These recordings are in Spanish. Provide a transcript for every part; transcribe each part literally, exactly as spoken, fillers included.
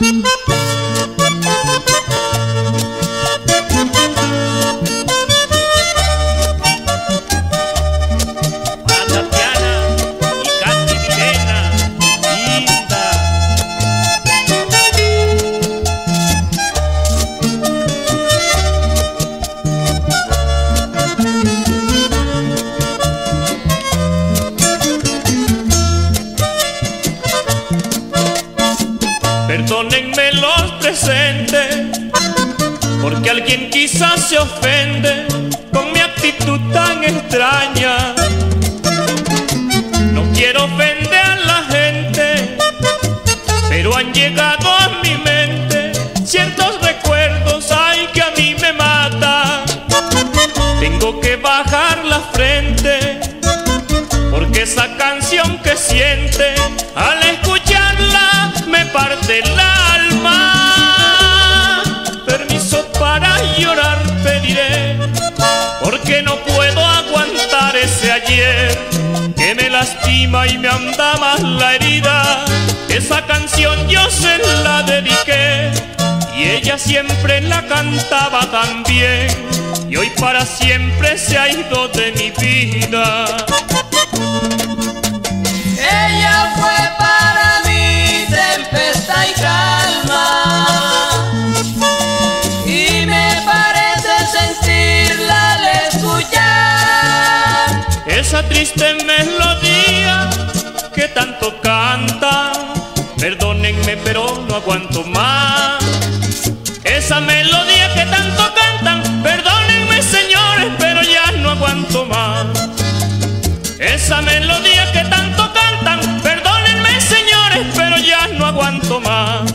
Perdónenme los presentes, porque alguien quizás se ofende con mi actitud tan extraña. No quiero ofender a la gente, pero han llegado a mi mente ciertos recuerdos, ay, que a mí me matan. Tengo que bajar la frente, porque esa canción que siente al escucharla me parte el alma. Permiso para llorar pediré, porque no puedo aguantar ese ayer que me lastima y me anda más la herida. Esa canción yo se la dediqué y ella siempre la cantaba tan bien, y hoy para siempre se ha ido de mi vida. Ella fue para mí tempestad y calma, y me parece sentirla al escuchar esa triste melodía que tanto canta. Perdónenme pero no aguanto más esa melodía que tanto cantan. Perdónenme señores pero ya no aguanto más esa melodía que tanto cantan. Perdónenme señores pero ya no aguanto más.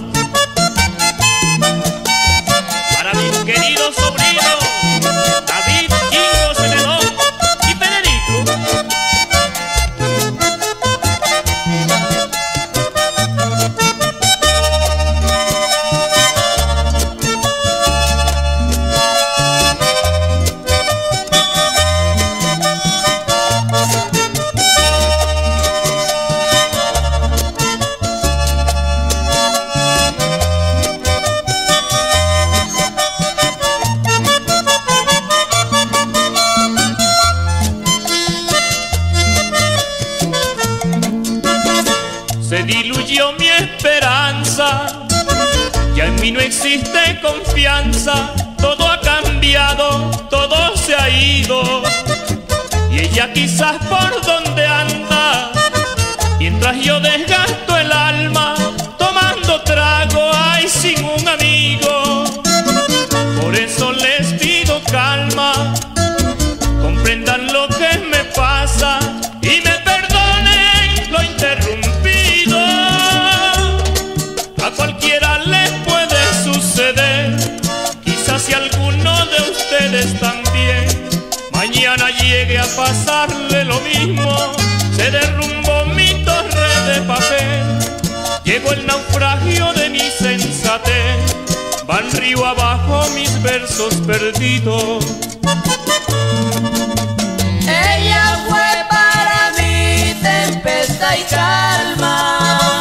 Para mis queridos sobrinos David, Jingo, Celedón y Federico. Se diluyó mi esperanza, ya en mí no existe confianza. Todo ha cambiado, todo se ha ido, y ella quizás por donde anda, mientras yo desgasto el alma tomando trago, ay, sin un amigo. Por eso les pido calma, comprendan lo que me pasa y me perdonen lo interrumpido. A cualquiera les puede suceder, quizás si alguno de ustedes también mañana llegue a pasarle lo mismo. Se derrumbó mi torre de papel, llegó el naufragio de mi sensatez, van río abajo mis versos perdidos. Ella fue para mí tempestad y calma,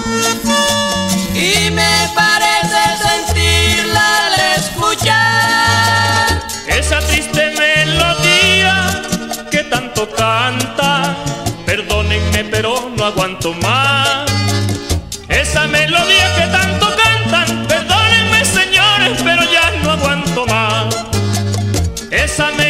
y me parece sentirla al escuchar esa triste melodía que tanto canta. Perdónenme pero no aguanto más esa melodía que tanto cantan. Perdónenme señores pero ya no aguanto más esa melodía